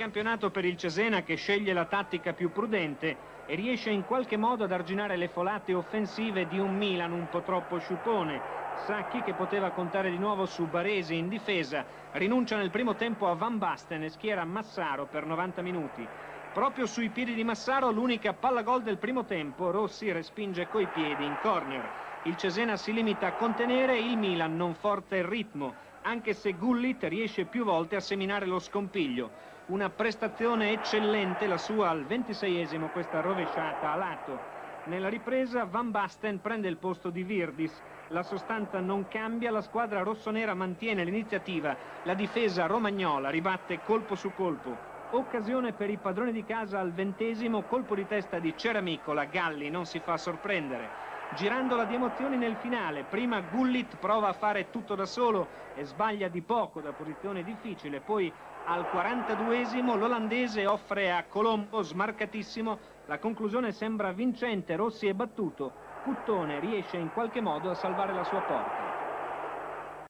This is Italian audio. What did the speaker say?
campionato per il Cesena, che sceglie la tattica più prudente e riesce in qualche modo ad arginare le folate offensive di un Milan un po' troppo sciupone. Sacchi, che poteva contare di nuovo su Baresi in difesa, rinuncia nel primo tempo a Van Basten e schiera Massaro per 90 minuti. Proprio sui piedi di Massaro l'unica palla gol del primo tempo. Rossi respinge coi piedi in corner. Il Cesena si limita a contenere, il Milan non forza il ritmo, anche se Gullit riesce più volte a seminare lo scompiglio. Una prestazione eccellente la sua al 26esimo, questa rovesciata a lato. Nella ripresa Van Basten prende il posto di Virdis. La sostanza non cambia, la squadra rossonera mantiene l'iniziativa, la difesa romagnola ribatte colpo su colpo. Occasione per i padroni di casa al 20esimo, colpo di testa di Ceramicola. Galli non si fa sorprendere. Girandola di emozioni nel finale, prima Gullit prova a fare tutto da solo e sbaglia di poco da posizione difficile, poi al 42esimo l'olandese offre a Colombo, smarcatissimo, la conclusione sembra vincente, Rossi è battuto, Cuttone riesce in qualche modo a salvare la sua porta.